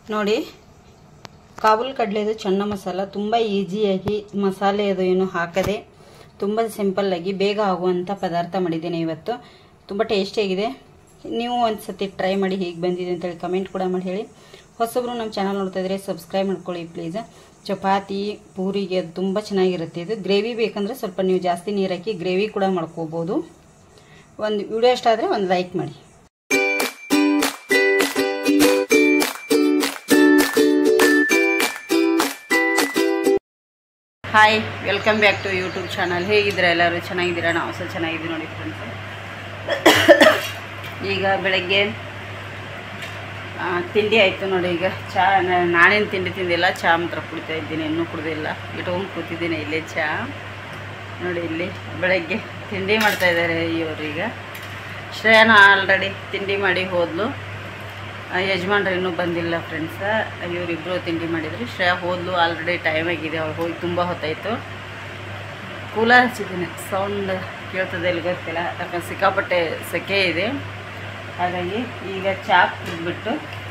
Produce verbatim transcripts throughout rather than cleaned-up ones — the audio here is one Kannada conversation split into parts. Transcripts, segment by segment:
ನೋಡಿ ಕಾಬೂಲ್ ಕಡಲೆದು ಚೆನ್ನ ಮಸಾಲ ತುಂಬ ಈಜಿಯಾಗಿ ಮಸಾಲೆ ಅದು ಏನು ಹಾಕದೆ ತುಂಬ ಸಿಂಪಲ್ ಆಗಿ ಬೇಗ ಆಗುವಂತ ಪದಾರ್ಥ ಮಾಡಿದ್ದೇನೆ ಇವತ್ತು. ತುಂಬ ಟೇಸ್ಟಿಯಾಗಿದೆ. ನೀವು ಒಂದ್ಸತಿ ಟ್ರೈ ಮಾಡಿ ಹೇಗೆ ಬಂದಿದೆ ಅಂತ ಹೇಳಿ ಕಮೆಂಟ್ ಕೂಡ ಮಾಡಿ ಹೇಳಿ. ಹೊಸಬ್ರು ನಮ್ಮ ಚಾನಲ್ ನೋಡ್ತಾ ಇದ್ರೆ ಸಬ್ಸ್ಕ್ರೈಬ್ ಮಾಡ್ಕೊಳ್ಳಿ ಪ್ಲೀಸ್. ಚಪಾತಿ ಪೂರಿಗೆ ಅದು ತುಂಬ ಚೆನ್ನಾಗಿರುತ್ತೆ. ಇದು ಗ್ರೇವಿ ಬೇಕಂದ್ರೆ ಸ್ವಲ್ಪ ನೀವು ಜಾಸ್ತಿ ನೀರು ಹಾಕಿ ಗ್ರೇವಿ ಕೂಡ ಮಾಡ್ಕೋಬಹುದು. ಒಂದು ವಿಡಿಯೋ ಇಷ್ಟ ಆದರೆ ಒಂದು ಲೈಕ್ ಮಾಡಿ. Hi, welcome back to YouTube channel. ಹೇಗಿದ್ದೀರಾ ಎಲ್ಲರೂ? ಚೆನ್ನಾಗಿದ್ದೀರಾ? ನಾವು ಸಹ ಚೆನ್ನಾಗಿದ್ದೀವಿ ನೋಡಿ ಫ್ರೆಂಡ್ಸ್. ಈಗ ಬೆಳಗ್ಗೆ ತಿಂಡಿ ಆಯಿತು ನೋಡಿ. ಈಗ ಚಹಾ ನಾನೇನು ತಿಂಡಿ ತಿಂದಿಲ್ಲ, ಚಹಾ ಮಾತ್ರ ಕುಡಿತಾ ಇದ್ದೀನಿ, ಇನ್ನೂ ಕುಡಿದಿಲ್ಲ. ಇಟ್ಕೊಂಡು ಕೂತಿದ್ದೀನಿ ಇಲ್ಲೇ ಚಹಾ ನೋಡಿ. ಇಲ್ಲಿ ಬೆಳಗ್ಗೆ ತಿಂಡಿ ಮಾಡ್ತಾ ಇದ್ದಾರೆ ಇವರು. ಈಗ ಶ್ರೇಯಾನ ಆಲ್ರೆಡಿ ತಿಂಡಿ ಮಾಡಿ ಹೋದ್ಲು, ಯಜಮಾನ್ರು ಇನ್ನೂ ಬಂದಿಲ್ಲ ಫ್ರೆಂಡ್ಸ. ಇವರಿಬ್ಬರು ತಿಂಡಿ ಮಾಡಿದ್ರು. ಶ್ರೇಯಾ ಹೋದ್ಲು, ಆಲ್ರೆಡಿ ಟೈಮ್ ಆಗಿದೆ, ಅವ್ಳು ಹೋಗಿ ತುಂಬ ಹೊತ್ತಾಯಿತು. ಕೂಲರ್ ಹಚ್ಚಿದ್ದೀನಿ, ಸೌಂಡ್ ಕೇಳ್ತದೆ ಇಲ್ಲಿ ಗೊತ್ತಿಲ್ಲ, ಯಾಕಂದ್ರೆ ಸಿಕ್ಕಾಪಟ್ಟೆ ಸೆಕೆ ಇದೆ. ಹಾಗಾಗಿ ಈಗ ಚಹಾ ಕುಡಿದ್ಬಿಟ್ಟು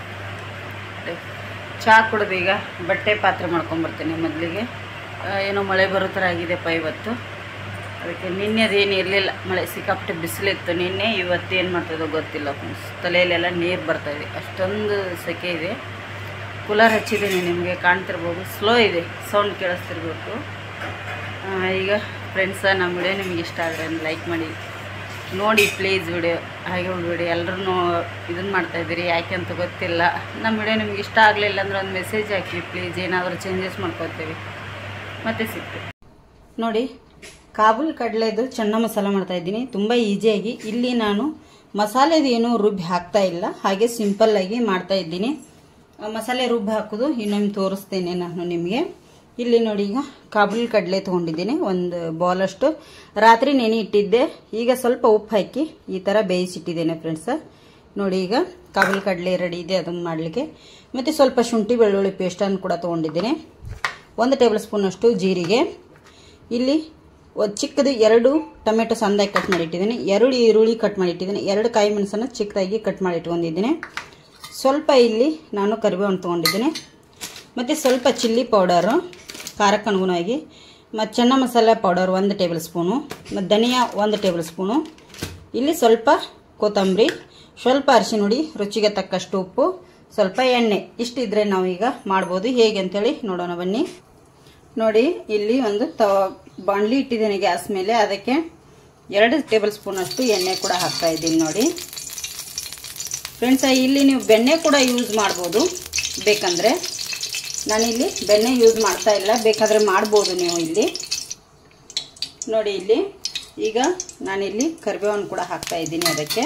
ಚಹಾ ಕುಡಿದು ಈಗ ಬಟ್ಟೆ ಪಾತ್ರೆ ಮಾಡ್ಕೊಂಬರ್ತೀನಿ. ಮೊದಲಿಗೆ ಏನೋ ಮಳೆ ಬರೋ ಥರ ಆಗಿದೆಪ್ಪ ಇವತ್ತು. ಅದಕ್ಕೆ ನಿನ್ನೆ ಅದೇನು ಇರಲಿಲ್ಲ, ಮಳೆ ಸಿಕ್ಕಾಪಟ್ಟೆ ಬಿಸಿಲಿತ್ತು ನಿನ್ನೆ. ಇವತ್ತು ಏನು ಮಾಡ್ತಾಯಿದ್ದೋ ಗೊತ್ತಿಲ್ಲ ಫ್ರೆಂಡ್ಸ್. ತಲೆಯಲ್ಲೆಲ್ಲ ನೀರು ಬರ್ತಾಯಿದೆ, ಅಷ್ಟೊಂದು ಸೆಕೆ ಇದೆ. ಕೂಲರ್ ಹಚ್ಚಿದ್ದೀನಿ, ನಿಮಗೆ ಕಾಣ್ತಿರ್ಬೋದು, ಸ್ಲೋ ಇದೆ, ಸೌಂಡ್ ಕೇಳಿಸ್ತಿರ್ಬೇಕು. ಈಗ ಫ್ರೆಂಡ್ಸ, ನಮ್ಮ ವಿಡಿಯೋ ನಿಮ್ಗೆ ಇಷ್ಟ ಆದರೆ ಲೈಕ್ ಮಾಡಿ ನೋಡಿ ಪ್ಲೀಸ್. ವಿಡಿಯೋ ಹಾಗೆ ವಿಡಿಯೋ ಎಲ್ಲರೂ ಇದನ್ನು ಮಾಡ್ತಾಯಿದ್ದೀರಿ, ಯಾಕೆ ಅಂತ ಗೊತ್ತಿಲ್ಲ. ನಮ್ಮ ವಿಡಿಯೋ ನಿಮ್ಗೆ ಇಷ್ಟ ಆಗಲಿಲ್ಲ ಅಂದರೆ ಒಂದು ಮೆಸೇಜ್ ಹಾಕಿ ಪ್ಲೀಸ್, ಏನಾದರೂ ಚೇಂಜಸ್ ಮಾಡ್ಕೊತೀವಿ. ಮತ್ತೆ ಸಿಗ್ತೀವಿ ನೋಡಿ. ಕಾಬೂಲ್ ಕಡಲೆದು ಚೆನ್ನ ಮಸಾಲ ಮಾಡ್ತಾ ಇದ್ದೀನಿ, ತುಂಬ ಈಸಿಯಾಗಿ. ಇಲ್ಲಿ ನಾನು ಮಸಾಲೆದು ಏನೂ ರುಬ್ಬಿ ಹಾಕ್ತಾ ಇಲ್ಲ, ಹಾಗೆ ಸಿಂಪಲ್ ಆಗಿ ಮಾಡ್ತಾ ಇದ್ದೀನಿ. ಮಸಾಲೆ ರುಬ್ಬಿ ಹಾಕೋದು ಇನ್ನೊಮ್ಮೆ ತೋರಿಸ್ತೇನೆ ನಾನು ನಿಮಗೆ. ಇಲ್ಲಿ ನೋಡಿ, ಈಗ ಕಾಬೂಲ್ ಕಡಲೆ ತೊಗೊಂಡಿದ್ದೀನಿ, ಒಂದು ಬೌಲಷ್ಟು. ರಾತ್ರಿ ನೆನೆ ಇಟ್ಟಿದ್ದೆ, ಈಗ ಸ್ವಲ್ಪ ಉಪ್ಪು ಹಾಕಿ ಈ ಥರ ಬೇಯಿಸಿಟ್ಟಿದ್ದೇನೆ ಫ್ರೆಂಡ್ಸ. ನೋಡಿ, ಈಗ ಕಾಬೂಲ್ ಕಡಲೆ ರೆಡಿ ಇದೆ ಅದನ್ನು ಮಾಡಲಿಕ್ಕೆ. ಮತ್ತು ಸ್ವಲ್ಪ ಶುಂಠಿ ಬೆಳ್ಳುಳ್ಳಿ ಪೇಸ್ಟನ್ನು ಕೂಡ ತೊಗೊಂಡಿದ್ದೀನಿ. ಒಂದು ಟೇಬಲ್ ಸ್ಪೂನಷ್ಟು ಜೀರಿಗೆ. ಇಲ್ಲಿ ಒಂದು ಚಿಕ್ಕದು ಎರಡು ಟೊಮೆಟೊ ಸಣ್ಣದಾಗಿ ಕಟ್ ಮಾಡಿಟ್ಟಿದ್ದೀನಿ, ಎರಡು ಈರುಳ್ಳಿ ಕಟ್ ಮಾಡಿಟ್ಟಿದ್ದೀನಿ, ಎರಡು ಕಾಯಿ ಮೆಣಸನ್ನು ಚಿಕ್ಕದಾಗಿ ಕಟ್ ಮಾಡಿ ಇಟ್ಕೊಂಡಿದ್ದೀನಿ. ಸ್ವಲ್ಪ ಇಲ್ಲಿ ನಾನು ಕರಿಬೇವನ್ನು ತೊಗೊಂಡಿದ್ದೀನಿ, ಮತ್ತು ಸ್ವಲ್ಪ ಚಿಲ್ಲಿ ಪೌಡರು ಖಾರಕ್ಕೆ ಅನುಗುಣವಾಗಿ, ಮತ್ತು ಚೆನ್ನ ಮಸಾಲೆ ಪೌಡರ್ ಒಂದು ಟೇಬಲ್ ಸ್ಪೂನು, ಮತ್ತು ಧನಿಯಾ ಒಂದು ಟೇಬಲ್ ಸ್ಪೂನು. ಇಲ್ಲಿ ಸ್ವಲ್ಪ ಕೊತ್ತಂಬರಿ, ಸ್ವಲ್ಪ ಅರಿಶಿನ ಹುಡಿ, ರುಚಿಗೆ ತಕ್ಕಷ್ಟು ಉಪ್ಪು, ಸ್ವಲ್ಪ ಎಣ್ಣೆ. ಇಷ್ಟಿದ್ರೆ ನಾವು ಈಗ ಮಾಡ್ಬೋದು. ಹೇಗೆ ಅಂತೇಳಿ ನೋಡೋಣ ಬನ್ನಿ. ನೋಡಿ, ಇಲ್ಲಿ ಒಂದು ತವ ಬಾಣಲಿ ಇಟ್ಟಿದ್ದೀನಿ ಗ್ಯಾಸ್ ಮೇಲೆ, ಅದಕ್ಕೆ ಎರಡು ಟೇಬಲ್ ಸ್ಪೂನ್ ಅಷ್ಟು ಎಣ್ಣೆ ಕೂಡ ಹಾಕ್ತಾ ಇದ್ದೀನಿ ನೋಡಿ ಫ್ರೆಂಡ್ಸ್. ಇಲ್ಲಿ ನೀವು ಬೆಣ್ಣೆ ಕೂಡ ಯೂಸ್ ಮಾಡ್ಬೋದು ಬೇಕಂದ್ರೆ. ನಾನಿಲ್ಲಿ ಬೆಣ್ಣೆ ಯೂಸ್ ಮಾಡ್ತಾ ಇಲ್ಲ, ಬೇಕಾದರೆ ಮಾಡ್ಬೋದು ನೀವು ಇಲ್ಲಿ ನೋಡಿ. ಇಲ್ಲಿ ಈಗ ನಾನಿಲ್ಲಿ ಕರಿಬೇವನ್ನು ಕೂಡ ಹಾಕ್ತಾ ಇದ್ದೀನಿ. ಅದಕ್ಕೆ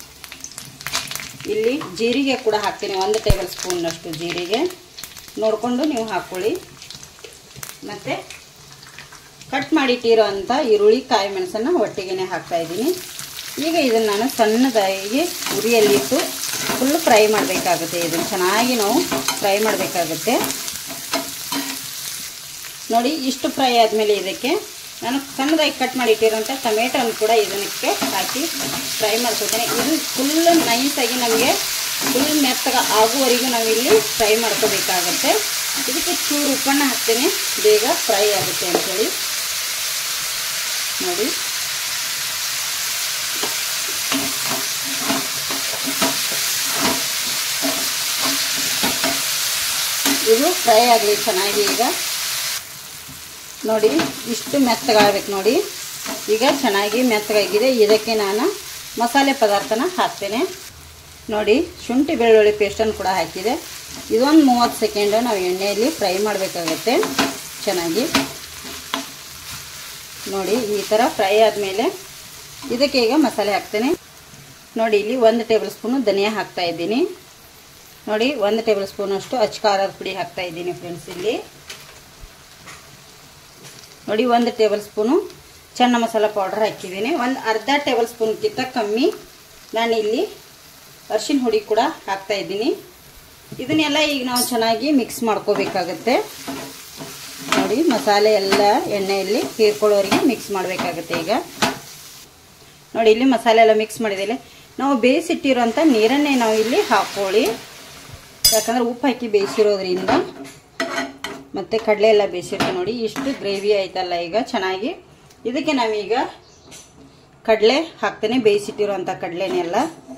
ಇಲ್ಲಿ ಜೀರಿಗೆ ಕೂಡ ಹಾಕ್ತೀನಿ, ಒಂದು ಟೇಬಲ್ ಸ್ಪೂನ್ನಷ್ಟು ಜೀರಿಗೆ ನೋಡಿಕೊಂಡು ನೀವು ಹಾಕ್ಕೊಳ್ಳಿ. ಮತ್ತು ಕಟ್ ಮಾಡಿಟ್ಟಿರೋ ಅಂಥ ಈರುಳ್ಳಿ ಕಾಯಿ ಮೆಣಸನ್ನು ಒಟ್ಟಿಗೆ ಹಾಕ್ತಾ ಇದ್ದೀನಿ. ಈಗ ಇದನ್ನು ನಾನು ಸಣ್ಣದಾಗಿ ಉರಿಯಲ್ಲಿಟ್ಟು ಫುಲ್ ಫ್ರೈ ಮಾಡಬೇಕಾಗುತ್ತೆ. ಇದನ್ನು ಚೆನ್ನಾಗಿ ನಾವು ಫ್ರೈ ಮಾಡಬೇಕಾಗುತ್ತೆ ನೋಡಿ. ಇಷ್ಟು ಫ್ರೈ ಆದಮೇಲೆ ಇದಕ್ಕೆ ನಾನು ಸಣ್ಣದಾಗಿ ಕಟ್ ಮಾಡಿಟ್ಟಿರೋಂಥ ಟೊಮೆಟೊನ್ನು ಕೂಡ ಇದಕ್ಕೆ ಹಾಕಿ ಫ್ರೈ ಮಾಡ್ಕೊತೀನಿ. ಇದು ಫುಲ್ ನೈಸಾಗಿ ನಮಗೆ ಫುಲ್ ಮೆತ್ತಗ ಆಗುವವರೆಗೂ ನಾವಿಲ್ಲಿ ಫ್ರೈ ಮಾಡ್ಕೋಬೇಕಾಗುತ್ತೆ. ಇದಕ್ಕೆ ಚೂರು ಉಪ್ಪನ್ನು ಹಾಕ್ತೇನೆ, ಬೇಗ ಫ್ರೈ ಆಗುತ್ತೆ ಅಂಥೇಳಿ ನೋಡಿ. ಇದು ಫ್ರೈ ಆಗಲಿ ಚೆನ್ನಾಗಿ. ಈಗ ನೋಡಿ, ಇಷ್ಟು ಮೆತ್ತಗಾಗಬೇಕು ನೋಡಿ. ಈಗ ಚೆನ್ನಾಗಿ ಮೆತ್ತಗಾಗಿದೆ. ಇದಕ್ಕೆ ನಾನು ಮಸಾಲೆ ಪದಾರ್ಥನ ಹಾಕ್ತೇನೆ ನೋಡಿ. ಶುಂಠಿ ಬೆಳ್ಳುಳ್ಳಿ ಪೇಸ್ಟನ್ನು ಕೂಡ ಹಾಕಿದೆ. ಇದೊಂದು ಮೂವತ್ತು ಸೆಕೆಂಡು ನಾವು ಎಣ್ಣೆಯಲ್ಲಿ ಫ್ರೈ ಮಾಡಬೇಕಾಗತ್ತೆ ಚೆನ್ನಾಗಿ ನೋಡಿ. ಈ ಥರ ಫ್ರೈ ಆದಮೇಲೆ ಇದಕ್ಕೆ ಈಗ ಮಸಾಲೆ ಹಾಕ್ತೇನೆ ನೋಡಿ. ಇಲ್ಲಿ ಒಂದು ಟೇಬಲ್ ಸ್ಪೂನು ಧನಿಯಾ ಹಾಕ್ತಾ ಇದ್ದೀನಿ ನೋಡಿ. ಒಂದು ಟೇಬಲ್ ಸ್ಪೂನಷ್ಟು ಅಚ್ಚ ಖಾರದ ಪುಡಿ ಹಾಕ್ತಾ ಇದ್ದೀನಿ ಫ್ರೆಂಡ್ಸ್. ಇಲ್ಲಿ ನೋಡಿ, ಒಂದು ಟೇಬಲ್ ಸ್ಪೂನು ಚೆನ್ನ ಮಸಾಲ ಪೌಡರ್ ಹಾಕಿದ್ದೀನಿ. ಒಂದು ಅರ್ಧ ಟೇಬಲ್ ಸ್ಪೂನ್ಗಿಂತ ಕಮ್ಮಿ ನಾನಿಲ್ಲಿ ಅರಿಶಿನ ಹುಡಿ ಕೂಡ ಹಾಕ್ತಾ ಇದ್ದೀನಿ. ಇದನ್ನೆಲ್ಲ ಈಗ ನಾವು ಚೆನ್ನಾಗಿ ಮಿಕ್ಸ್ ಮಾಡ್ಕೋಬೇಕಾಗತ್ತೆ ನೋಡಿ. ಮಸಾಲೆ ಎಲ್ಲ ಎಣ್ಣೆಯಲ್ಲಿ ಹೀರ್ಕೊಳ್ಳೋರಿಗೆ ಮಿಕ್ಸ್ ಮಾಡಬೇಕಾಗುತ್ತೆ. ಈಗ ನೋಡಿ, ಇಲ್ಲಿ ಮಸಾಲೆ ಎಲ್ಲ ಮಿಕ್ಸ್ ಮಾಡಿದ್ದೇಲೆ. ನಾವು ಬೇಯಿಸಿಟ್ಟಿರೋಂಥ ನೀರನ್ನೇ ನಾವು ಇಲ್ಲಿ ಹಾಕೊಳ್ಳಿ. ಯಾಕಂದರೆ ಉಪ್ಪು ಹಾಕಿ ಬೇಯಿಸಿರೋದ್ರಿಂದ ಮತ್ತು ಕಡಲೆ ಎಲ್ಲ ಬೇಯಿಸಿರ್ತೀವಿ ನೋಡಿ. ಇಷ್ಟು ಗ್ರೇವಿ ಆಯ್ತಲ್ಲ ಈಗ ಚೆನ್ನಾಗಿ. ಇದಕ್ಕೆ ನಾವೀಗ ಕಡಲೆ ಹಾಕ್ತೇನೆ, ಬೇಯಿಸಿಟ್ಟಿರೋಂಥ ಕಡಲೆನೆಲ್ಲ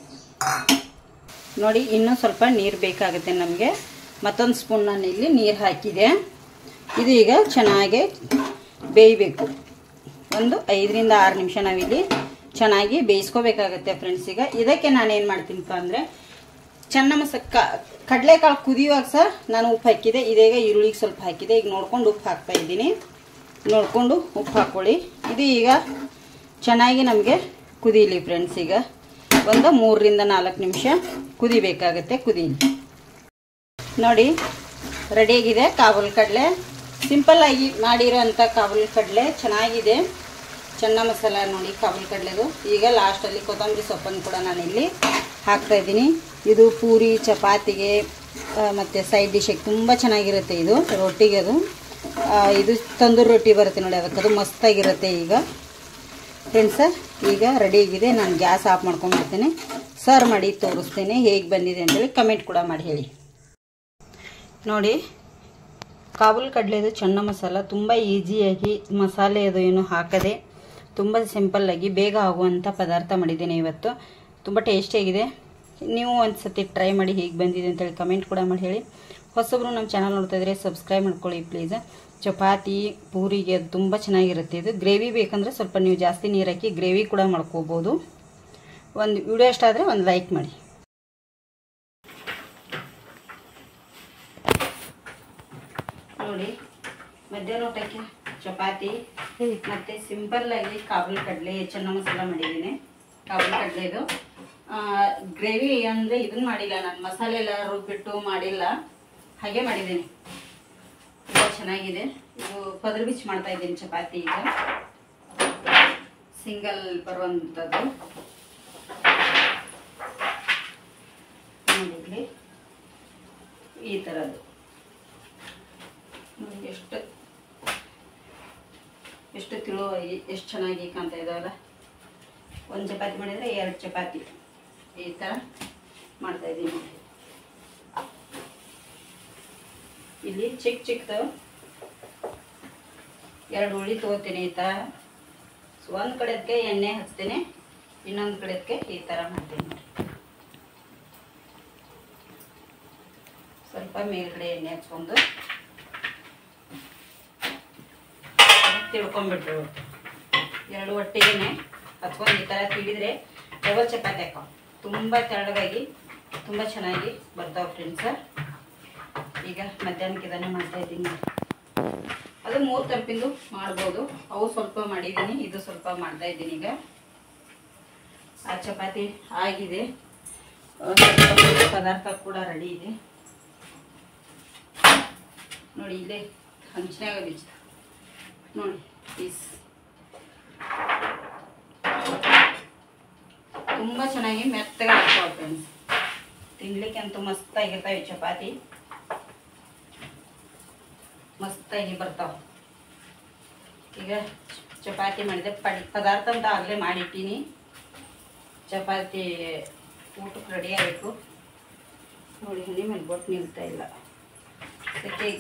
ನೋಡಿ. ಇನ್ನೂ ಸ್ವಲ್ಪ ನೀರು ಬೇಕಾಗುತ್ತೆ ನಮಗೆ. ಮತ್ತೊಂದು ಸ್ಪೂನ್ ನಾನು ಇಲ್ಲಿ ನೀರು ಹಾಕಿದೆ. ಇದು ಈಗ ಚೆನ್ನಾಗಿ ಬೇಯಬೇಕು. ಒಂದು ಐದರಿಂದ ಆರು ನಿಮಿಷ ನಾವಿಲ್ಲಿ ಚೆನ್ನಾಗಿ ಬೇಯಿಸ್ಕೋಬೇಕಾಗತ್ತೆ ಫ್ರೆಂಡ್ಸ್. ಈಗ ಇದಕ್ಕೆ ನಾನೇನು ಮಾಡ್ತೀನಪ್ಪ ಅಂದರೆ ಚೆನ್ನ ಮಸ ಕಡಲೆಕಾಳು ಕುದಿಯುವಾಗ ಸಹ ನಾನು ಉಪ್ಪು ಹಾಕಿದೆ. ಇದೀಗ ಈರುಳ್ಳಿಗೆ ಸ್ವಲ್ಪ ಹಾಕಿದೆ. ಈಗ ನೋಡ್ಕೊಂಡು ಉಪ್ಪು ಹಾಕ್ತಾ ಇದ್ದೀನಿ. ನೋಡಿಕೊಂಡು ಉಪ್ಪು ಹಾಕ್ಕೊಳ್ಳಿ. ಇದು ಈಗ ಚೆನ್ನಾಗಿ ನಮಗೆ ಕುದೀಲಿ ಫ್ರೆಂಡ್ಸ್. ಈಗ ಒಂದು ಮೂರರಿಂದ ನಾಲ್ಕು ನಿಮಿಷ ಕುದಿಬೇಕಾಗತ್ತೆ. ಕುದೀಲಿ ನೋಡಿ. ರೆಡಿಯಾಗಿದೆ ಕಾಬೂಲ್ ಕಡಲೆ. ಸಿಂಪಲ್ಲಾಗಿ ಮಾಡಿರೋ ಅಂಥ ಕಾಬೂಲ್ ಕಡಲೆ ಚೆನ್ನಾಗಿದೆ. ಚೆನ್ನ ಮಸಾಲ ನೋಡಿ ಕಾಬೂಲ್ ಕಡಲೆದು. ಈಗ ಲಾಸ್ಟಲ್ಲಿ ಕೊತ್ತಂಬರಿ ಸೊಪ್ಪನ್ನು ಕೂಡ ನಾನಿಲ್ಲಿ ಹಾಕ್ತಾಯಿದ್ದೀನಿ. ಇದು ಪೂರಿ ಚಪಾತಿಗೆ ಮತ್ತು ಸೈಡ್ ಡಿಶಿಗೆ ತುಂಬ ಚೆನ್ನಾಗಿರುತ್ತೆ. ಇದು ರೊಟ್ಟಿಗೆ ಅದು ಇದು ತಂದೂರಿ ರೊಟ್ಟಿ ಬರುತ್ತೆ ನೋಡಿ, ಅದಕ್ಕೆ ಅದು ಮಸ್ತಾಗಿರುತ್ತೆ. ಈಗ ಫ್ರೆಂಡ್ಸ ಈಗ ರೆಡಿಯಾಗಿದೆ. ನಾನು ಗ್ಯಾಸ್ ಆಫ್ ಮಾಡ್ಕೊಂಡ್ಬಿಡ್ತೇನೆ. ಸರ್ವ್ ಮಾಡಿ ತೋರಿಸ್ತೇನೆ ಹೇಗೆ ಬಂದಿದೆ ಅಂತೇಳಿ ಕಮೆಂಟ್ ಕೂಡ ಮಾಡಿ ಹೇಳಿ. ನೋಡಿ ಕಾಬೂಲ್ ಕಡಲೆದು ಚೆನ್ನ ಮಸಾಲ ತುಂಬ ಈಸಿಯಾಗಿ ಮಸಾಲೆ ಅದು ಏನು ಹಾಕದೆ ತುಂಬ ಸಿಂಪಲ್ಲಾಗಿ ಬೇಗ ಆಗುವಂಥ ಪದಾರ್ಥ ಮಾಡಿದ್ದೇನೆ ಇವತ್ತು. ತುಂಬ ಟೇಸ್ಟಿಯಾಗಿದೆ. ನೀವು ಒಂದು ಸತಿ ಟ್ರೈ ಮಾಡಿ ಹೇಗೆ ಬಂದಿದೆ ಅಂತೇಳಿ ಕಮೆಂಟ್ ಕೂಡ ಮಾಡಿ ಹೇಳಿ. ಹೊಸಬ್ರು ನಮ್ಮ ಚಾನಲ್ ನೋಡ್ತಾ ಇದ್ರೆ ಸಬ್ಸ್ಕ್ರೈಬ್ ಮಾಡ್ಕೊಳ್ಳಿ ಪ್ಲೀಸ್. ಚಪಾತಿ ಪೂರಿಗೆ ಅದು ತುಂಬ ಚೆನ್ನಾಗಿರುತ್ತೆ. ಇದು ಗ್ರೇವಿ ಬೇಕಂದರೆ ಸ್ವಲ್ಪ ನೀವು ಜಾಸ್ತಿ ನೀರು ಹಾಕಿ ಗ್ರೇವಿ ಕೂಡ ಮಾಡ್ಕೋಬೋದು. ಒಂದು ವಿಡಿಯೋ ಇಷ್ಟ ಆದರೆ ಒಂದು ಲೈಕ್ ಮಾಡಿ. ನೋಡಿ ಮಧ್ಯಾಹ್ನ ಊಟಕ್ಕೆ ಚಪಾತಿ ಮತ್ತು ಸಿಂಪಲ್ಲಾಗಿ ಕಾಬೂಲ್ ಕಡಲೆ ಚೆನ್ನ ಮಸಾಲ ಮಾಡಿದ್ದೀನಿ. ಕಾಬೂಲ್ ಕಡಲೆದು ಗ್ರೇವಿ ಅಂದರೆ ಇದನ್ನು ಮಾಡಿಲ್ಲ ನಾನು, ಮಸಾಲೆ ಎಲ್ಲ ರುಬ್ಬಿಟ್ಟು ಮಾಡಿಲ್ಲ, ಹಾಗೆ ಮಾಡಿದ್ದೀನಿ. ತುಂಬ ಚೆನ್ನಾಗಿದೆ. ಇದು ಪದರ್ ಬಿಚ್ಚಿ ಮಾಡ್ತಾ ಇದ್ದೀನಿ ಚಪಾತಿ. ಈಗ ಸಿಂಗಲ್ ಬರುವಂಥದ್ದು ನೋಡಿದ್ಲಿ ಈ ಥರದ್ದು ನೋಡಿ. ಎಷ್ಟು ಎಷ್ಟು ತಿಳೋ ಎಷ್ಟು ಚೆನ್ನಾಗಿ ಕಾಣ್ತಾ ಇದ್ದಾವಲ್ಲ. ಒಂದು ಚಪಾತಿ ಮಾಡಿದರೆ ಎರಡು ಚಪಾತಿ ಈ ಥರ ಮಾಡ್ತಾಯಿದ್ದೀನಿ ನೋಡಿ. ಇಲ್ಲಿ ಚಿಕ್ಕ ಚಿಕ್ಕದು ಎರಡು ಉಳ್ಳಿ ತೊಗೋತೀನಿ ಈ ಥರ. ಒಂದು ಕಡೆದಕ್ಕೆ ಎಣ್ಣೆ ಹಚ್ತೇನೆ, ಇನ್ನೊಂದು ಕಡೆದಕ್ಕೆ ಈ ಥರ ಮಾಡ್ತೀನಿ ನೋಡಿ. ಸ್ವಲ್ಪ ಮೇಲ್ಗಡೆ ಎಣ್ಣೆ ಹಚ್ಕೊಂಡು ತಿಳ್ಕೊಂಡ್ಬಿಟ್ರು. ಎರಡು ಒಟ್ಟಿಗೆ ಹಚ್ಕೊಂಡು ಈ ಥರ ತಿಳಿದ್ರೆ ಡಬಲ್ ಚಪಾತಿ ಹಾಕೋ ತುಂಬ ತೆಳ್ಳಗಾಗಿ ತುಂಬ ಚೆನ್ನಾಗಿ ಬರ್ತಾವೆ ಫ್ರೆಂಡ್ಸ. ಈಗ ಮಧ್ಯಾಹ್ನಕ್ಕೆ ಇದನ್ನು ಮಾಡ್ತಾಯಿದ್ದೀನಿ. ಅದು ಮೂರು ತಂಪಿಂದು ಮಾಡ್ಬೋದು. ಅವು ಸ್ವಲ್ಪ ಮಾಡಿದ್ದೀನಿ, ಇದು ಸ್ವಲ್ಪ ಮಾಡ್ತಾಯಿದ್ದೀನಿ. ಈಗ ಆ ಚಪಾತಿ ಆಗಿದೆ. ಪದಾರ್ಥ ಕೂಡ ರೆಡಿ ಇದೆ ನೋಡಿ. ಇಲ್ಲೇ ಹಂಚಿನಾಗ ಬಿಚ್ಚ ನೋಡಿ ಪೀಸ್ ತುಂಬ ಚೆನ್ನಾಗಿ ಮೆತ್ತಗೆ ಆಗ್ತಾವೆ ಫ್ರೆಂಡ್ಸ್. ತಿನ್ಲಿಕ್ಕೆ ಅಂತೂ ಮಸ್ತಾಗಿರ್ತಾವೆ ಚಪಾತಿ, ಮಸ್ತಾಗಿ ಬರ್ತಾವೆ. ಈಗ ಚಪಾತಿ ಮಾಡಿದೆ ಪಡಿ ಪದಾರ್ಥ ಅಂತ ಆಗಲೇ ಮಾಡಿಟ್ಟೀನಿ. ಚಪಾತಿ ಊಟಕ್ಕೆ ರೆಡಿ ಆಗಬೇಕು ನೋಡಿ. ಹನಿ ಮೇಲೆ ಬೊಟ್ಟು ನಿಲ್ತಾ ಇಲ್ಲ ಸೆಕೆ.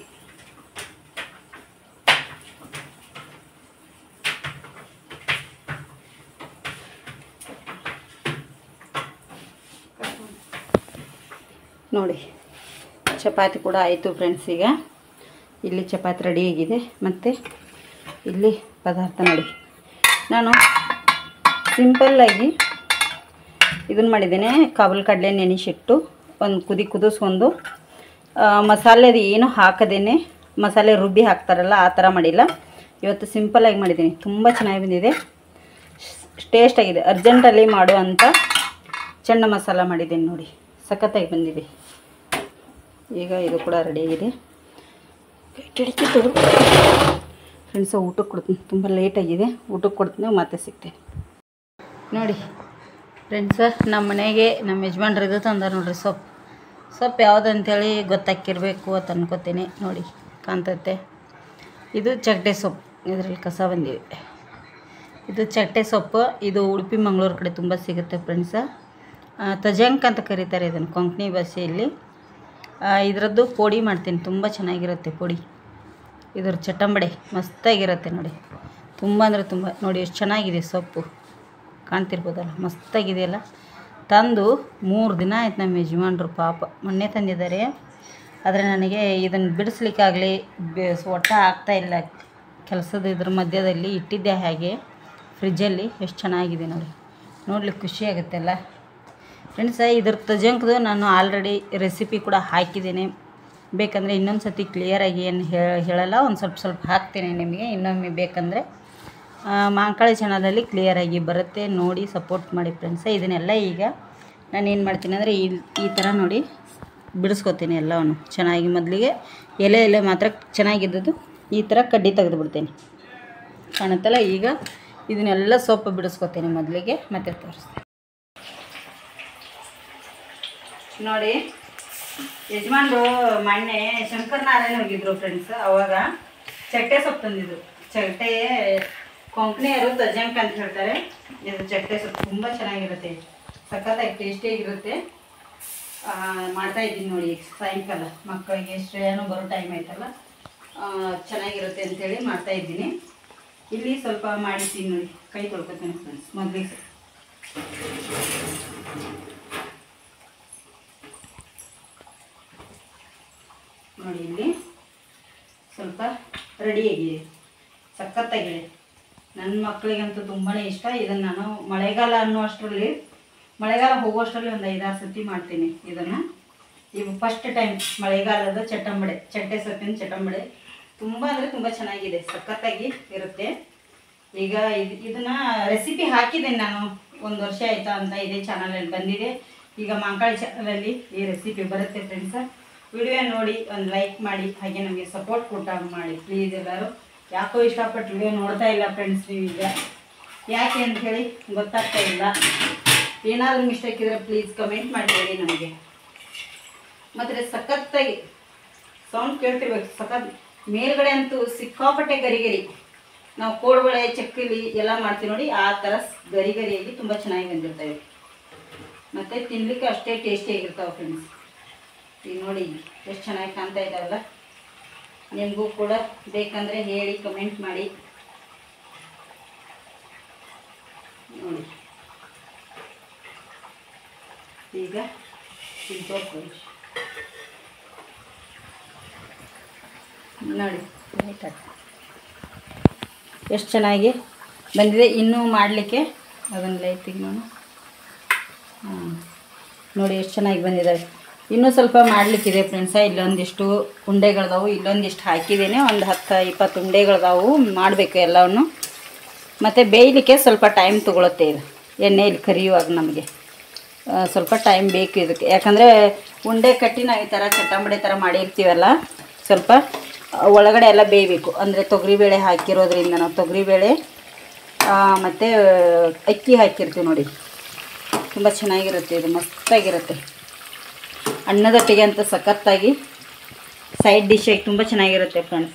ನೋಡಿ ಚಪಾತಿ ಕೂಡ ಆಯಿತು ಫ್ರೆಂಡ್ಸ್. ಈಗ ಇಲ್ಲಿ ಚಪಾತಿ ರೆಡಿಯಾಗಿದೆ. ಮತ್ತು ಇಲ್ಲಿ ಪದಾರ್ಥ ನೋಡಿ, ನಾನು ಸಿಂಪಲ್ಲಾಗಿ ಇದನ್ನು ಮಾಡಿದ್ದೇನೆ. ಕಾಬೂಲ್ ಕಡಲೆ ನೆನೆಸಿಟ್ಟು ಒಂದು ಕುದಿ ಕುದಿಸ್ಕೊಂಡು ಮಸಾಲೆದು ಏನು ಹಾಕದೇನೆ ಮಸಾಲೆ ರುಬ್ಬಿ ಹಾಕ್ತಾರಲ್ಲ ಆ ಥರ ಮಾಡಿಲ್ಲ. ಇವತ್ತು ಸಿಂಪಲ್ಲಾಗಿ ಮಾಡಿದ್ದೀನಿ. ತುಂಬ ಚೆನ್ನಾಗಿ ಬಂದಿದೆ, ಟೇಸ್ಟಾಗಿದೆ. ಅರ್ಜೆಂಟಲ್ಲಿ ಮಾಡುವಂಥ ಚೆನ್ನ ಮಸಾಲ ಮಾಡಿದ್ದೀನಿ ನೋಡಿ, ಸಖತ್ತಾಗಿ ಬಂದಿದೆ. ಈಗ ಇದು ಕೂಡ ರೆಡಿಯಾಗಿದೆ. ಕಿಟಕಿ ತೊಡು ಫ್ರೆಂಡ್ಸ. ಊಟಕ್ಕೆ ಕೊಡ್ತೀನಿ, ತುಂಬ ಲೇಟಾಗಿದೆ. ಊಟಕ್ಕೆ ಕೊಡ್ತೀನಿ, ಮತ್ತೆ ಸಿಗ್ತೇನೆ ನೋಡಿ ಫ್ರೆಂಡ್ಸ. ನಮ್ಮ ಮನೆಗೆ ನಮ್ಮ ಯಜಮಾನ್ರು ಇದು ತಂದ ನೋಡಿರಿ ಸೊಪ್ಪು. ಸೊಪ್ಪು ಯಾವುದಂತೇಳಿ ಗೊತ್ತಾಕಿರಬೇಕು ಅಂತ ಅನ್ಕೋತೀನಿ ನೋಡಿ. ಕಾಣ್ತೈತೆ ಇದು ಚಗಟೆ ಸೊಪ್ಪು. ಇದರಲ್ಲಿ ಕಸ ಬಂದಿವೆ. ಇದು ಚಗಟೆ ಸೊಪ್ಪು. ಇದು ಉಡುಪಿ ಮಂಗಳೂರು ಕಡೆ ತುಂಬ ಸಿಗುತ್ತೆ ಫ್ರೆಂಡ್ಸ. ತಜಂಕ್ ಅಂತ ಕರೀತಾರೆ ಇದನ್ನು ಕೊಂಕಣಿ ಭಾಷೆಯಲ್ಲಿ. ಇದರದ್ದು ಪುಡಿ ಮಾಡ್ತೀನಿ, ತುಂಬ ಚೆನ್ನಾಗಿರುತ್ತೆ ಪುಡಿ. ಇದ್ರ ಚಟ್ಟಂಬಡೆ ಮಸ್ತಾಗಿರುತ್ತೆ ನೋಡಿ, ತುಂಬ ಅಂದರೆ ತುಂಬ. ನೋಡಿ ಎಷ್ಟು ಚೆನ್ನಾಗಿದೆ ಸೊಪ್ಪು, ಕಾಣ್ತಿರ್ಬೋದಲ್ಲ, ಮಸ್ತಾಗಿದೆಯಲ್ಲ. ತಂದು ಮೂರು ದಿನ ಆಯ್ತು ನಮ್ಮ ಯಜಮಾನ್ರು ಪಾಪ, ಮೊನ್ನೆ ತಂದಿದ್ದಾರೆ. ಆದರೆ ನನಗೆ ಇದನ್ನು ಬಿಡಿಸ್ಲಿಕ್ಕಾಗಲಿ ಒಟ್ಟ ಆಗ್ತಾಯಿಲ್ಲ. ಕೆಲಸದ ಇದ್ರ ಮಧ್ಯದಲ್ಲಿ ಇಟ್ಟಿದ್ದೆ ಹಾಗೆ ಫ್ರಿಜ್ಜಲ್ಲಿ. ಎಷ್ಟು ಚೆನ್ನಾಗಿದೆ ನೋಡಿ, ನೋಡ್ಲಿಕ್ಕೆ ಖುಷಿ ಆಗುತ್ತೆಲ್ಲ ಫ್ರೆಂಡ್ಸ. ಇದ್ರ ತಜಂಕ್ದು ನಾನು ಆಲ್ರೆಡಿ ರೆಸಿಪಿ ಕೂಡ ಹಾಕಿದ್ದೇನೆ. ಬೇಕಂದರೆ ಇನ್ನೊಂದು ಸರ್ತಿ ಕ್ಲಿಯರಾಗಿ ಏನು ಹೇಳಲ್ಲ, ಒಂದು ಸ್ವಲ್ಪ ಸ್ವಲ್ಪ ಹಾಕ್ತೇನೆ ನಿಮಗೆ. ಇನ್ನೊಮ್ಮೆ ಬೇಕಂದರೆ ಮಾಂಕಾಳಿ ಚಾನಲಲ್ಲಿ ಕ್ಲಿಯರಾಗಿ ಬರುತ್ತೆ, ನೋಡಿ ಸಪೋರ್ಟ್ ಮಾಡಿ ಫ್ರೆಂಡ್ಸ. ಇದನ್ನೆಲ್ಲ ಈಗ ನಾನು ಏನು ಮಾಡ್ತೀನಿ ಅಂದರೆ ಈ ಈ ಥರ ನೋಡಿ ಬಿಡಿಸ್ಕೊತೀನಿ ಎಲ್ಲವನ್ನು ಚೆನ್ನಾಗಿ. ಮೊದಲಿಗೆ ಎಲೆ ಎಲೆ ಮಾತ್ರ ಚೆನ್ನಾಗಿದ್ದದ್ದು ಈ ಥರ ಕಡ್ಡಿ ತೆಗೆದು ಬಿಡ್ತೇನೆ, ಕಾಣುತ್ತಲ್ಲ. ಈಗ ಇದನ್ನೆಲ್ಲ ಸೊಪ್ಪು ಬಿಡಿಸ್ಕೊತೀನಿ ಮೊದಲಿಗೆ, ಮತ್ತೆ ತೋರಿಸ್ತೀನಿ ನೋಡಿ. ಯಜಮಾನ್ರು ಮೊನ್ನೆ ಶಂಕರ್ ನಾರಾಯಣ ಹೋಗಿದ್ರು ಫ್ರೆಂಡ್ಸ್, ಅವಾಗ ಚಟ್ಟೆ ಸೊಪ್ಪು ತಂದಿದ್ರು. ಚಟ್ಟೆ ಕೊಂಕಣಿಯರು ತಜಂಕ್ ಅಂತ ಹೇಳ್ತಾರೆ. ಇದು ಚಟ್ಟೆ ಸೊಪ್ಪು ತುಂಬ ಚೆನ್ನಾಗಿರುತ್ತೆ, ಸಖತ್ತಾಗಿ ಟೇಸ್ಟಿಯಾಗಿರುತ್ತೆ. ಮಾಡ್ತಾಯಿದ್ದೀನಿ ನೋಡಿ ಸಾಯಂಕಾಲ ಮಕ್ಕಳಿಗೆ ಶ್ರೇಯನೂ ಬರೋ ಟೈಮ್ ಆಯ್ತಲ್ಲ, ಚೆನ್ನಾಗಿರುತ್ತೆ ಅಂಥೇಳಿ ಮಾಡ್ತಾಯಿದ್ದೀನಿ. ಇಲ್ಲಿ ಸ್ವಲ್ಪ ಮಾಡಿದ್ದೀನಿ ನೋಡಿ, ಕೈ ತೊಳ್ಕೊತೀನಿ ಫ್ರೆಂಡ್ಸ್ ಮೊದಲಿಗೆ. ನೋಡಿ ಇಲ್ಲಿ ಸ್ವಲ್ಪ ರೆಡಿಯಾಗಿದೆ, ಸಖತ್ತಾಗಿದೆ. ನನ್ನ ಮಕ್ಕಳಿಗಂತೂ ತುಂಬಾ ಇಷ್ಟ. ಇದನ್ನು ನಾನು ಮಳೆಗಾಲ ಅನ್ನೋ ಅಷ್ಟರಲ್ಲಿ, ಮಳೆಗಾಲ ಹೋಗುವಷ್ಟರಲ್ಲಿ ಒಂದು ಐದಾರು ಸತಿ ಮಾಡ್ತೀನಿ ಇದನ್ನು. ಇವು ಫಸ್ಟ್ ಟೈಮ್ ಮಳೆಗಾಲದ ಚಟ್ಟಂಬಡೆ, ಚಟ್ಟೆ ಸೊಪ್ಪಿನ ಚಟ್ಟಂಬಡೆ. ತುಂಬ ಅಂದರೆ ತುಂಬ ಚೆನ್ನಾಗಿದೆ, ಸಖತ್ತಾಗಿ ಇರುತ್ತೆ. ಈಗ ಇದು ಇದನ್ನು ರೆಸಿಪಿ ಹಾಕಿದ್ದೇನೆ ನಾನು, ಒಂದು ವರ್ಷ ಆಯಿತಾ ಅಂತ ಇದೇ ಚಾನಲಲ್ಲಿ ಬಂದಿದೆ. ಈಗ ಮಾಂಕಾಳಿ ಚಾನಲಲ್ಲಿ ಈ ರೆಸಿಪಿ ಬರುತ್ತೆ ಫ್ರೆಂಡ್ಸ. ವಿಡಿಯೋ ನೋಡಿ ಒಂದು ಲೈಕ್ ಮಾಡಿ, ಹಾಗೆ ನಮಗೆ ಸಪೋರ್ಟ್ ಕೊಟ್ಟಾಗ ಮಾಡಿ ಪ್ಲೀಸ್ ಎಲ್ಲರೂ. ಯಾಕೋ ಇಷ್ಟಪಟ್ಟು ವಿಡಿಯೋ ನೋಡ್ತಾ ಇಲ್ಲ ಫ್ರೆಂಡ್ಸ್ ನೀವೀಗ, ಯಾಕೆ ಅಂತ ಹೇಳಿ ಗೊತ್ತಾಗ್ತಾ ಇಲ್ಲ. ಏನಾದರೂ ಮಿಸ್ಟೇಕ್ ಇದ್ದರೆ ಪ್ಲೀಸ್ ಕಮೆಂಟ್ ಮಾಡಿ ಹೇಳಿ ನನಗೆ. ಮತ್ತು ಸಖತ್ತಾಗಿ ಸೌಂಡ್ ಕೇಳ್ತಿರ್ಬೇಕು, ಸಖತ್ ಮೇಲ್ಗಡೆ ಅಂತೂ ಸಿಕ್ಕಾಪಟ್ಟೆ ಗರಿ ಗರಿ. ನಾವು ಕೋಡುಬಳೆ ಚಕ್ಕಲಿ ಎಲ್ಲ ಮಾಡ್ತೀವಿ ನೋಡಿ, ಆ ಥರ ಗರಿ ಗರಿಯಾಗಿ ತುಂಬ ಚೆನ್ನಾಗಿ ಬಂದಿರ್ತವೆ. ಮತ್ತು ತಿನ್ನಲಿಕ್ಕೆ ಅಷ್ಟೇ ಟೇಸ್ಟಿಯಾಗಿರ್ತಾವೆ ಫ್ರೆಂಡ್ಸ್. ಈಗ ನೋಡಿ ಎಷ್ಟು ಚೆನ್ನಾಗಿ ಕಾಣ್ತಾ ಇದ್ದಾವಲ್ಲ. ನಿಮಗೂ ಕೂಡ ಬೇಕಂದರೆ ಹೇಳಿ ಕಮೆಂಟ್ ಮಾಡಿ ನೋಡಿ. ಈಗ ನೋಡಿ ಎಷ್ಟು ಚೆನ್ನಾಗಿ ಬಂದಿದೆ. ಇನ್ನೂ ಮಾಡಲಿಕ್ಕೆ ಅದನ್ನು ಲೈಟಿಗೆ ನಾನು ಹಾಂ ನೋಡಿ ಎಷ್ಟು ಚೆನ್ನಾಗಿ ಬಂದಿದ್ದಾವೆ. ಇನ್ನೂ ಸ್ವಲ್ಪ ಮಾಡಲಿಕ್ಕಿದೆ ಫ್ರೆಂಡ್ಸ. ಇಲ್ಲೊಂದಿಷ್ಟು ಉಂಡೆಗಳದಾವು, ಇಲ್ಲೊಂದಿಷ್ಟು ಹಾಕಿದ್ದೇನೆ. ಒಂದು ಹತ್ತು ಇಪ್ಪತ್ತು ಉಂಡೆಗಳದಾವು, ಮಾಡಬೇಕು ಎಲ್ಲವನ್ನು. ಮತ್ತು ಬೇಯಲಿಕ್ಕೆ ಸ್ವಲ್ಪ ಟೈಮ್ ತೊಗೊಳುತ್ತೆ ಇದು, ಎಣ್ಣೆಯಲ್ಲಿ ಕರಿಯುವಾಗ ನಮಗೆ ಸ್ವಲ್ಪ ಟೈಮ್ ಬೇಕು ಇದಕ್ಕೆ. ಯಾಕಂದರೆ ಉಂಡೆ ಕಟ್ಟಿ ನಾವು ಈ ಥರ ಚಟ್ಟಂಬಡೆ ಥರ ಮಾಡಿರ್ತೀವಲ್ಲ, ಸ್ವಲ್ಪ ಒಳಗಡೆ ಎಲ್ಲ ಬೇಯಬೇಕು. ಅಂದರೆ ತೊಗರಿಬೇಳೆ ಹಾಕಿರೋದ್ರಿಂದ ನಾವು ತೊಗರಿಬೇಳೆ ಮತ್ತು ಅಕ್ಕಿ ಹಾಕಿರ್ತೀವಿ ನೋಡಿ, ತುಂಬ ಚೆನ್ನಾಗಿರುತ್ತೆ ಇದು, ಮಸ್ತಾಗಿರುತ್ತೆ. ಅನ್ನದೊಟ್ಟಿಗೆ ಅಂತ ಸಖತ್ತಾಗಿ ಸೈಡ್ ಡಿಶ್ಶಾಗಿ ತುಂಬ ಚೆನ್ನಾಗಿರುತ್ತೆ ಫ್ರೆಂಡ್ಸ್.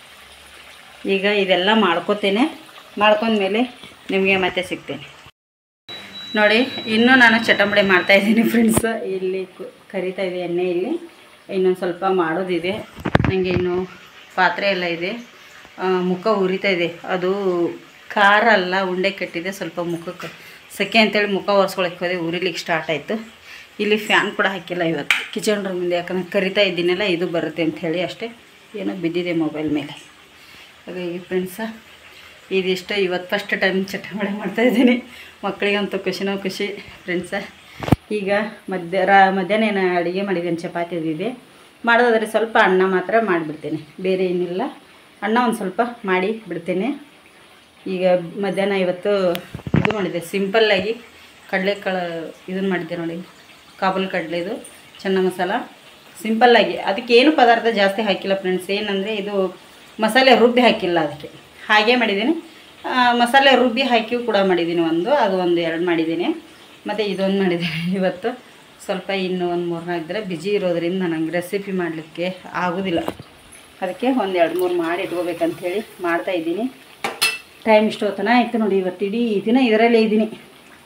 ಈಗ ಇದೆಲ್ಲ ಮಾಡ್ಕೋತೇನೆ, ಮಾಡ್ಕೊಂಡ್ಮೇಲೆ ನಿಮಗೆ ಮತ್ತೆ ಸಿಗ್ತೇನೆ ನೋಡಿ. ಇನ್ನೂ ನಾನು ಚಟ್ಟಂಬಡೆ ಮಾಡ್ತಾಯಿದ್ದೀನಿ ಫ್ರೆಂಡ್ಸ್. ಇಲ್ಲಿ ಕರಿತಾ ಇದೆ ಎಣ್ಣೆ, ಇಲ್ಲಿ ಇನ್ನೊಂದು ಸ್ವಲ್ಪ ಮಾಡೋದಿದೆ ನನಗೆ. ಇನ್ನು ಪಾತ್ರೆ ಎಲ್ಲ ಇದೆ, ಮುಖ ಉರಿತಾ ಇದೆ. ಅದು ಖಾರ ಅಲ್ಲ, ಉಂಡೆ ಕಟ್ಟಿದೆ, ಸ್ವಲ್ಪ ಮುಖಕ್ಕೆ ಸೆಕೆ ಅಂತೇಳಿ ಮುಖ ಒರೆಸ್ಕೊಳಕ್ಕೆ ಹೋದೆ, ಉರಿಲಿಕ್ಕೆ ಸ್ಟಾರ್ಟ್ ಆಯಿತು. ಇಲ್ಲಿ ಫ್ಯಾನ್ ಕೂಡ ಹಾಕಿಲ್ಲ ಇವತ್ತು ಕಿಚನ್ ರೂಮಿಂದ, ಯಾಕಂದರೆ ಕರಿತಾ ಇದ್ದೀನಲ್ಲ ಇದು ಬರುತ್ತೆ ಅಂಥೇಳಿ ಅಷ್ಟೇ. ಏನೋ ಬಿದ್ದಿದೆ ಮೊಬೈಲ್ ಮೇಲೆ. ಹಾಗಾಗಿ ಫ್ರೆಂಡ್ಸ ಇದಿಷ್ಟು ಇವತ್ತು ಫಸ್ಟ್ ಟೈಮ್ ಚಟ್ಟಂಬಡೆ ಮಾಡ್ತಾಯಿದ್ದೀನಿ. ಮಕ್ಕಳಿಗಂತೂ ಖುಷಿನೋ ಖುಷಿ ಫ್ರೆಂಡ್ಸ. ಈಗ ಮಧ್ಯ ರಾ ಮಧ್ಯಾಹ್ನ ಏನು ಅಡುಗೆ ಮಾಡಿದ್ದೇನೆ, ಚಪಾತಿ ಇದೆ ಮಾಡೋದಾದರೆ ಸ್ವಲ್ಪ ಅನ್ನ ಮಾತ್ರ ಮಾಡಿಬಿಡ್ತೇನೆ, ಬೇರೆ ಏನಿಲ್ಲ. ಅನ್ನ ಒಂದು ಸ್ವಲ್ಪ ಮಾಡಿ ಬಿಡ್ತೇನೆ. ಈಗ ಮಧ್ಯಾಹ್ನ ಇವತ್ತು ಇದು ಮಾಡಿದ್ದೆ, ಸಿಂಪಲ್ಲಾಗಿ ಕಡಲೆಕಾಳು ಇದನ್ನು ಮಾಡಿದ್ದೆ ನೋಡಿ, ಕಾಬೂಲ್ ಕಡಲೆದು ಚೆನ್ನ ಮಸಾಲ ಸಿಂಪಲ್ಲಾಗಿ. ಅದಕ್ಕೆ ಏನು ಪದಾರ್ಥ ಜಾಸ್ತಿ ಹಾಕಿಲ್ಲ ಫ್ರೆಂಡ್ಸ್. ಏನಂದರೆ ಇದು ಮಸಾಲೆ ರುಬ್ಬಿ ಹಾಕಿಲ್ಲ, ಅದಕ್ಕೆ ಹಾಗೆ ಮಾಡಿದ್ದೀನಿ. ಮಸಾಲೆ ರುಬ್ಬಿ ಹಾಕಿಯೂ ಕೂಡ ಮಾಡಿದ್ದೀನಿ ಒಂದು, ಅದು ಒಂದು ಎರಡು ಮಾಡಿದ್ದೀನಿ. ಮತ್ತು ಇದೊಂದು ಮಾಡಿದ್ದೀನಿ ಇವತ್ತು. ಸ್ವಲ್ಪ ಇನ್ನೂ ಒಂದು ಮೂರು ನಾಲ್ಕು ದಿನ ಬಿಜಿ ಇರೋದ್ರಿಂದ ನನಗೆ ರೆಸಿಪಿ ಮಾಡಲಿಕ್ಕೆ ಆಗೋದಿಲ್ಲ, ಅದಕ್ಕೆ ಒಂದು ಎರಡು ಮೂರು ಮಾಡಿ ಇಟ್ಕೋಬೇಕಂಥೇಳಿ ಮಾಡ್ತಾಯಿದ್ದೀನಿ. ಟೈಮ್ ಇಷ್ಟೊತ್ತನ ಆಯಿತು ನೋಡಿ, ಇವತ್ತು ಇಡೀ ದಿನ ಇದರಲ್ಲೇ ಇದ್ದೀನಿ.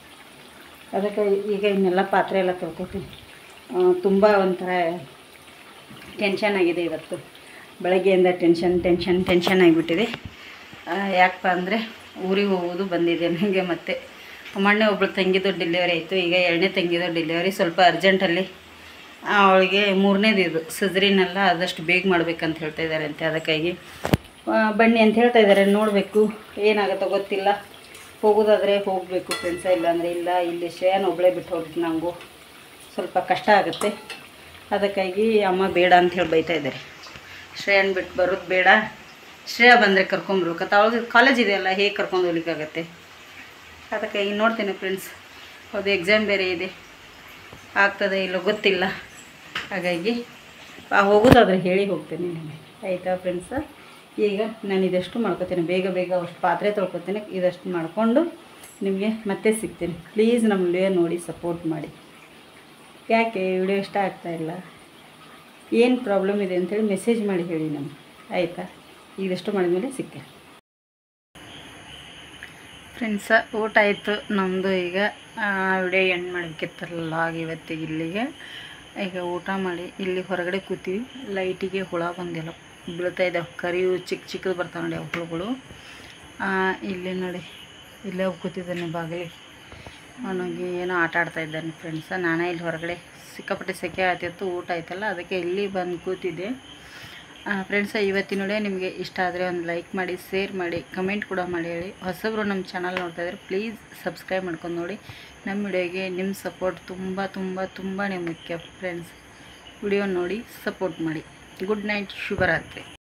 ಅದಕ್ಕೆ ಈಗ ಇನ್ನೆಲ್ಲ ಪಾತ್ರೆ ಎಲ್ಲ ತೊಳ್ಕೊತೀನಿ. ತುಂಬ ಒಂಥರ ಟೆನ್ಷನ್ ಆಗಿದೆ ಇವತ್ತು. ಬೆಳಗ್ಗೆಯಿಂದ ಟೆನ್ಷನ್ ಟೆನ್ಷನ್ ಟೆನ್ಷನ್ ಆಗಿಬಿಟ್ಟಿದೆ. ಯಾಕಪ್ಪ ಅಂದರೆ ಊರಿಗೆ ಹೋಗೋದು ಬಂದಿದೆ ನನಗೆ. ಮತ್ತು ಮೊನ್ನೆ ಒಬ್ಬಳು ತಂಗಿದು ಡೆಲಿವರಿ ಆಯಿತು. ಈಗ ಎರಡನೇ ತಂಗಿದು ಡೆಲಿವರಿ ಸ್ವಲ್ಪ ಅರ್ಜೆಂಟಲ್ಲಿ. ಅವಳಿಗೆ ಮೂರನೇದು ಇದು ಸಜರಿನೆಲ್ಲ ಆದಷ್ಟು ಬೇಗ ಮಾಡ್ಬೇಕಂತ ಹೇಳ್ತಾ ಇದ್ದಾರೆ ಅಂತೆ. ಅದಕ್ಕಾಗಿ ಬನ್ನಿ ಅಂತ ಹೇಳ್ತಾ ಇದ್ದಾರೆ. ನೋಡಬೇಕು ಏನಾಗುತ್ತೋ ಗೊತ್ತಿಲ್ಲ. ಹೋಗೋದಾದರೆ ಹೋಗಬೇಕು ಫ್ರೆಂಡ್ಸ, ಇಲ್ಲಾಂದರೆ ಇಲ್ಲ. ಇಲ್ಲಿ ಶ್ರೇಯನ ಒಬ್ಬಳೇ ಬಿಟ್ಟು ಹೋಗ್ಬೇಕು, ನನಗೂ ಸ್ವಲ್ಪ ಕಷ್ಟ ಆಗುತ್ತೆ. ಅದಕ್ಕಾಗಿ ಅಮ್ಮ ಬೇಡ ಅಂತ ಹೇಳಿ ಬೈತಾ ಇದ್ದಾರೆ. ಶ್ರೇಯನ್ ಬಿಟ್ಟು ಬರೋದು ಬೇಡ, ಶ್ರೇಯ ಬಂದರೆ ಕರ್ಕೊಂಬರ್ಬೇಕಂತ. ಅವಳಿಗೆ ಕಾಲೇಜ್ ಇದೆಯಲ್ಲ, ಹೇಗೆ ಕರ್ಕೊಂಡು ಹೋಗ್ಲಿಕ್ಕಾಗತ್ತೆ. ಅದಕ್ಕಾಗಿ ನೋಡ್ತೇನೆ ಫ್ರೆಂಡ್ಸ್. ಹೌದು, ಎಕ್ಸಾಮ್ ಬೇರೆ ಇದೆ, ಆಗ್ತದೆ ಇಲ್ಲೋ ಗೊತ್ತಿಲ್ಲ. ಹಾಗಾಗಿ ಹೋಗೋದಾದರೆ ಹೇಳಿ ಹೋಗ್ತೇನೆ ನಿಮಗೆ, ಆಯಿತಾ ಫ್ರೆಂಡ್ಸ. ಈಗ ನಾನು ಇದಷ್ಟು ಮಾಡ್ಕೊತೀನಿ, ಬೇಗ ಬೇಗ ಅಷ್ಟು ಪಾತ್ರೆ ತೊಳ್ಕೊತೀನಿ. ಇದಷ್ಟು ಮಾಡಿಕೊಂಡು ನಿಮಗೆ ಮತ್ತೆ ಸಿಗ್ತೀನಿ. ಪ್ಲೀಸ್ ನಮ್ಮ ವಿಡಿಯೋ ನೋಡಿ ಸಪೋರ್ಟ್ ಮಾಡಿ. ಯಾಕೆ ವಿಡಿಯೋ ಇಷ್ಟ ಆಗ್ತಾಯಿಲ್ಲ, ಏನು ಪ್ರಾಬ್ಲಮ್ ಇದೆ ಅಂಥೇಳಿ ಮೆಸೇಜ್ ಮಾಡಿ ಹೇಳಿ ನಮಗೆ, ಆಯಿತಾ. ಇದಷ್ಟು ಮಾಡಿದ್ಮೇಲೆ ಸಿಗ್ತೀನಿ ಫ್ರೆಂಡ್ಸ. ಊಟ ಆಯಿತು ನಮ್ಮದು. ಈಗ ವಿಡಿಯೋ ಎಂಡ್ ಮಾಡಬೇಕಿತ್ತಲ್ಲ, ಇವತ್ತಿಗೆ ಇಲ್ಲಿಗೆ. ಈಗ ಊಟ ಮಾಡಿ ಇಲ್ಲಿ ಹೊರಗಡೆ ಕೂತೀವಿ. ಲೈಟಿಗೆ ಹುಳ ಬಂದಿಲ್ಲ, ಬೀಳ್ತಾ ಇದ್ದಾವೆ. ಕರಿವು ಚಿಕ್ಕ ಚಿಕ್ಕದು ಬರ್ತಾವೆ ನೋಡಿ ಅವು ಹುಳುಗಳು. ಇಲ್ಲಿ ನೋಡಿ, ಇಲ್ಲೇ ಹೋಗಿ ಕೂತಿದ್ದಾನೆ ಬಾಗಿಲಿಗೆ. ಅವನಿಗೆ ಏನೋ ಆಟ ಆಡ್ತಾ ಇದ್ದಾನೆ ಫ್ರೆಂಡ್ಸ. ನಾನೇ ಇಲ್ಲಿ ಹೊರಗಡೆ ಸಿಕ್ಕಾಪಟ್ಟೆ ಸೆಕೆ ಆಗ್ತಿತ್ತು. ಊಟ ಆಯ್ತಲ್ಲ, ಅದಕ್ಕೆ ಇಲ್ಲಿ ಬಂದು ಕೂತಿದ್ದೆ ಫ್ರೆಂಡ್ಸ. ಇವತ್ತಿನ ವಿಡಿಯೋ ನಿಮಗೆ ಇಷ್ಟ ಆದರೆ ಒಂದು ಲೈಕ್ ಮಾಡಿ, ಶೇರ್ ಮಾಡಿ, ಕಮೆಂಟ್ ಕೂಡ ಮಾಡಿ ಹೇಳಿ. ಹೊಸಬ್ರು ನಮ್ಮ ಚಾನಲ್ ನೋಡ್ತಾಯಿದ್ರೆ ಪ್ಲೀಸ್ ಸಬ್ಸ್ಕ್ರೈಬ್ ಮಾಡ್ಕೊಂಡು ನೋಡಿ. ನಮ್ಮ ವಿಡಿಯೋಗೆ ನಿಮ್ಮ ಸಪೋರ್ಟ್ ತುಂಬ ತುಂಬ ತುಂಬಾ ಮುಖ್ಯ ಫ್ರೆಂಡ್ಸ್. ವಿಡಿಯೋ ನೋಡಿ ಸಪೋರ್ಟ್ ಮಾಡಿ. ಗುಡ್ ನೈಟ್, ಶುಭರಾತ್ರಿ.